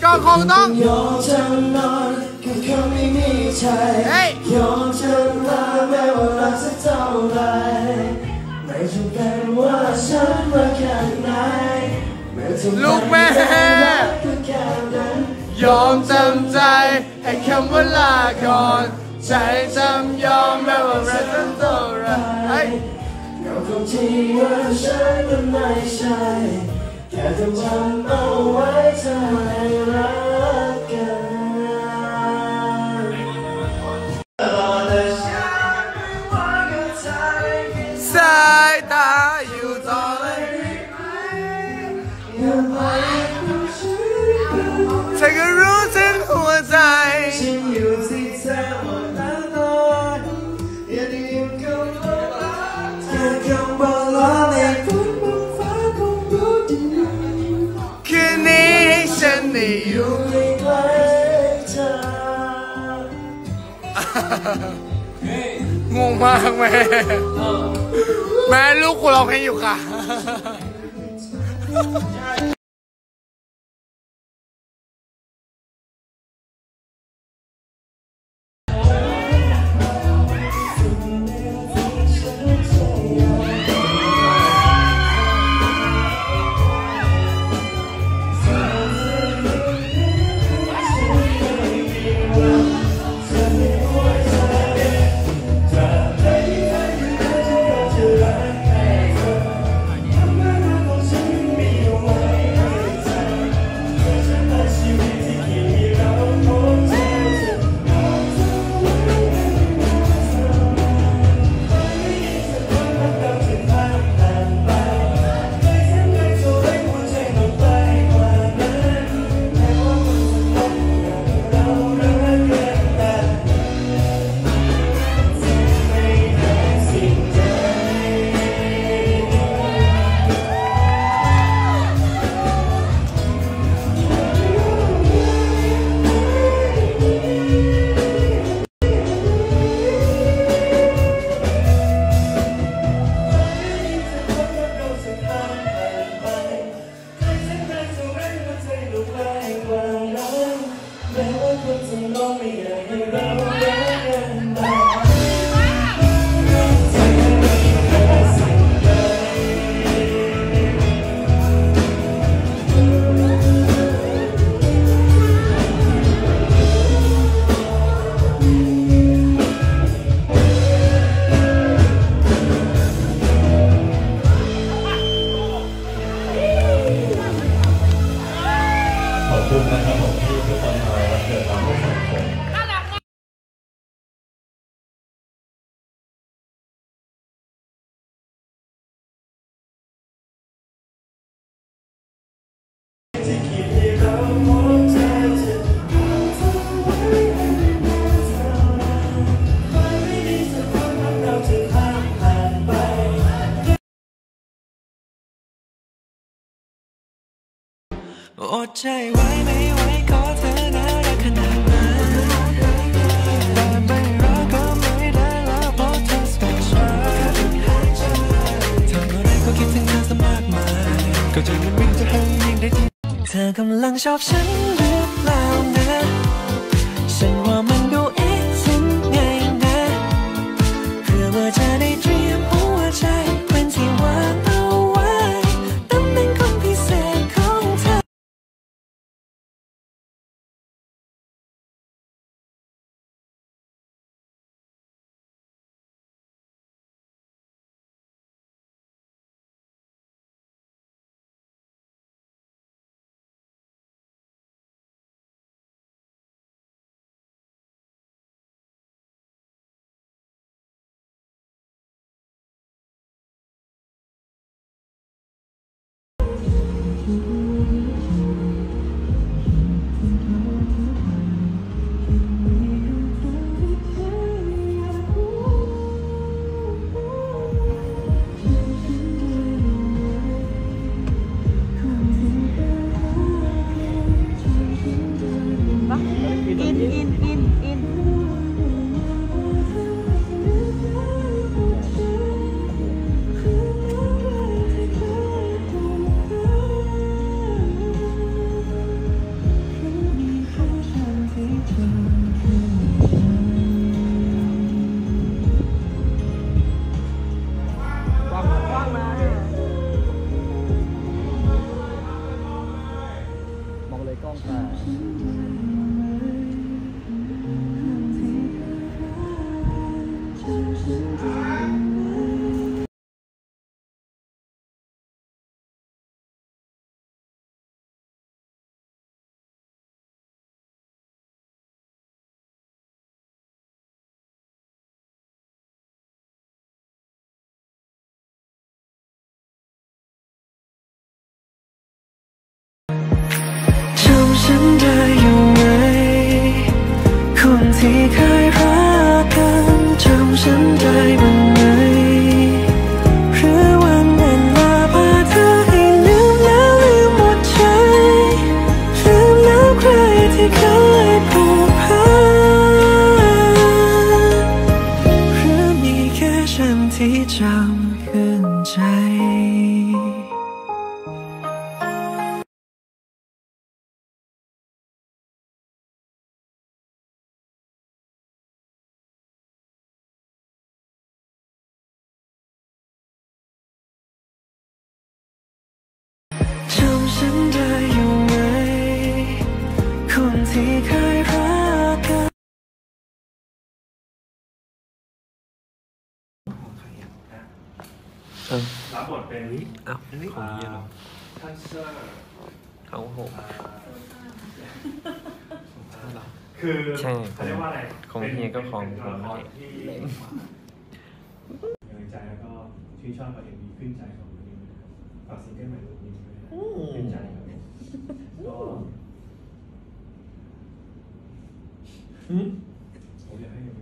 ก็คงต้องยอมจำนอนกับคำไม่มีใจยอมจำลาแม้ว่ารักสักเท่าไรไม่จำเป็นว่าฉันรักแค่ไหนลูกแม่ยอมจำใจให้คำว่าลาก่อนใจจำยอมแม้ว่ารักสักเท่าไรก็คงที่ว่าฉันมันไม่ใช่แค่จะจำเอาไว้เธอให้รักกันสายตาอยู่ต่อเลยเธอก็รู้ถึงหัวใจฉันอยู่ที่เธอหมดแล้วตอนอย่าได้ยินคำว่าแค่คำว่าลาในพื้นบนฟ้าคงรู้ดีคืนนี้ฉันได้อยู่ใกล้เธองงมากแม่ลูกกูร้องเพลงอยู่ค่ะขอบคุณนะครับผมที่ทุกคนมาวันเกิดเราทุกคนอดใจไว้ไม่ไหวขอเธอน่ารักขนาดนั้นแต่ไม่รักก็ไม่ได้แล้วเพราะเธอสเปเชียลทำอะไรก็คิดถึงเธอซะมากมายก็จะไม่มีจะให้ยิ่งได้ที่เธอกำลังชอบฉันหรือเปล่านะฉันว่ามันดูถึงไงนะเพื่อว่าจะได้เตรียมหัวใจเป็นที่วางเอาไว้ตำแหน่งคนพิเศษของเธอกล้องถ่ายฉันได้อยู่ไหมคนที่เคยรักกันจำฉันได้บ้างไหมหรือวันเวลาพาเธอให้ลืมแล้วลืมหมดใจลืมแล้วใครที่เคยผูกพันหรือมีแค่ฉันที่จำขึ้นใจฉันได้อยู่ไหมคนที่เคยรักกันรับบทเป็นของเฮียเหรอทัชเชอร์เขาหกคือใช่เขาเรียกว่าอะไรของเฮียก็ของผมที่ในใจแล้วก็ชื่นชอบกับMVขึ้นใจของนิวฝากซิงเกิลใหม่ของนิวด้วยขึ้นใจครับก็ผมอยากให้MV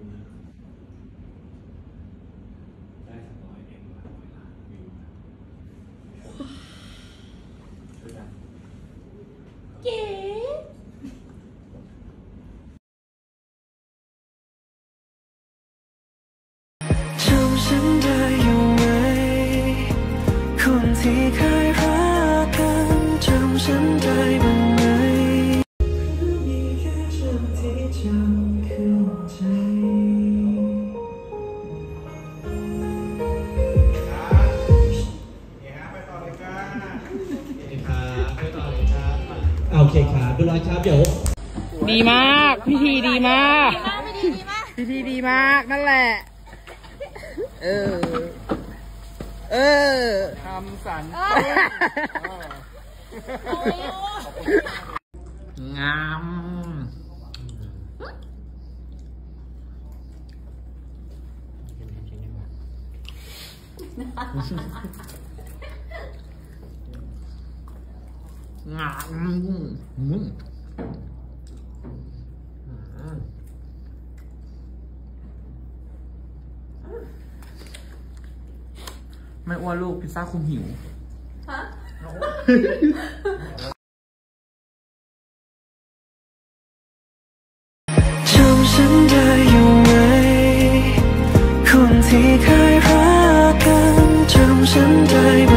ได้สัก100M 100 ล้านวิวช่วยกันเก๋จำฉันได้อยู่ไหมคนที่เคยรักกันจำฉันได้บ้างไหมมีแค่ฉันที่จำขึ้นใจโอเคครับดูร้อยครับเดี๋ยวดีมากพิธีดีมากพิธีดีมากนั่นแหละทำสันงามงามไม่อ้วนลูกพิซซ่าคุมหิวฮะจำฉันได้อยู่ไหมคนที่เคยรักกันจำฉันได้